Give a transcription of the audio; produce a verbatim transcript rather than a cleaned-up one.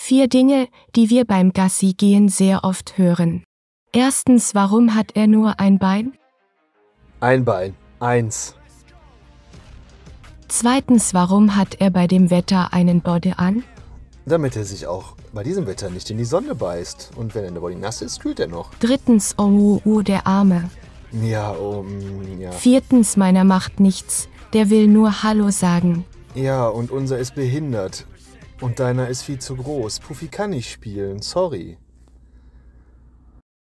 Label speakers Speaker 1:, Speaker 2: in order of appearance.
Speaker 1: Vier Dinge, die wir beim Gassi gehen sehr oft hören. Erstens, warum hat er nur ein Bein?
Speaker 2: Ein Bein. Eins.
Speaker 1: Zweitens, warum hat er bei dem Wetter einen Body an?
Speaker 2: Damit er sich auch bei diesem Wetter nicht in die Sonne beißt. Und wenn eine Body nass ist, kühlt er noch.
Speaker 1: Drittens, oh, oh, oh, der Arme.
Speaker 2: Ja, oh, mm, ja.
Speaker 1: Viertens, meiner macht nichts, der will nur Hallo sagen.
Speaker 2: Ja, und unser ist behindert. Und deiner ist viel zu groß. Puffy kann nicht spielen, sorry.